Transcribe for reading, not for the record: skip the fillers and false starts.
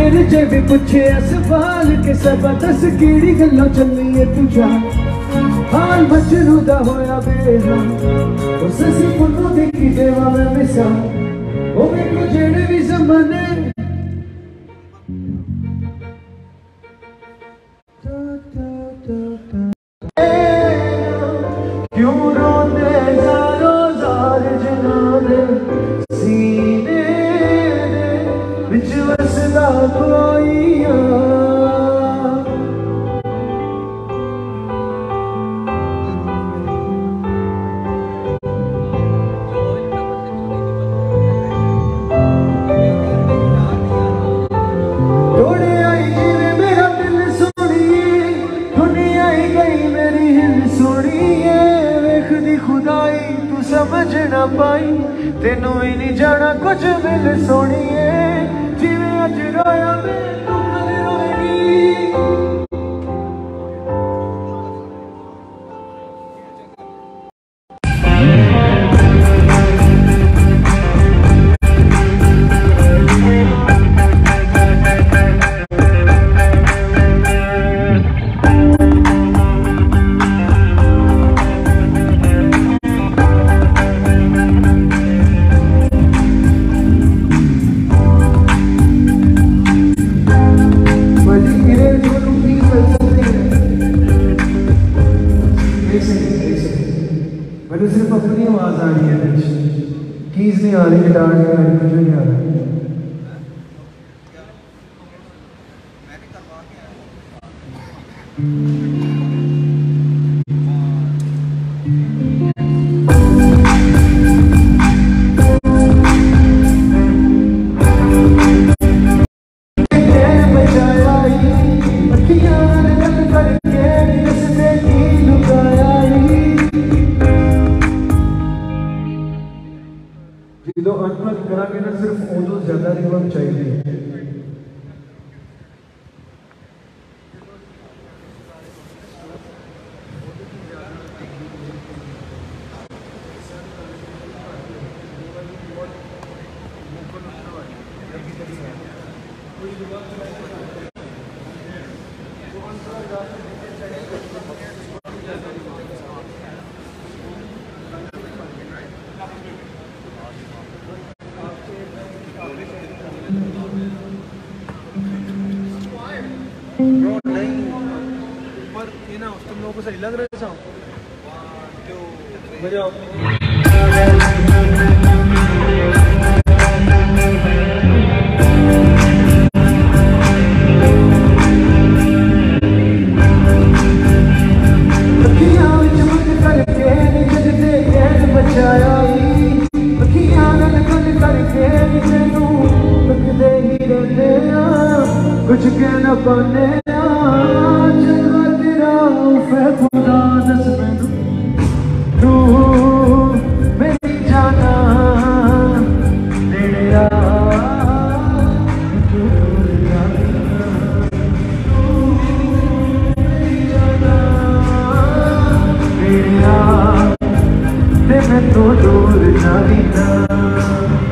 मेरे जे भी पूछे सवाल के सब दस कीड़ी गल्लों चलिए तुझा हाल मजनू दा होया बेहाल तो ससी पुन्नू देखी देवा मैं मिसाल ओ मेरे को जेड़े भी ज़माने क्यों रोते ज़ारो ज़ार जनाने सीने विच वसदा कोई समझ ना पाई तेनू ही नहीं जाना कुछ मिल सोनिए जिवें अज रोया मैं तू कल रोएगी मैंने सिर्फ अपनी आवाज़ आ रही है कीज नहीं आ रही गिटार नहीं आ रही कुछ नहीं आ रहा जो अनप्लग करांगे ना सिर्फ उदो ज्यादा रिवर्ब चाहिए नहीं पर ये ना तुम लोगों को सही लग रहा है साउंड बजाओ कुछ कहना पाने चलवा तेरा फै खुदा दस मैनू तू मेरी जाना तेरे तू मेरी जाना तेरे ते मैं तो दूर जानी ना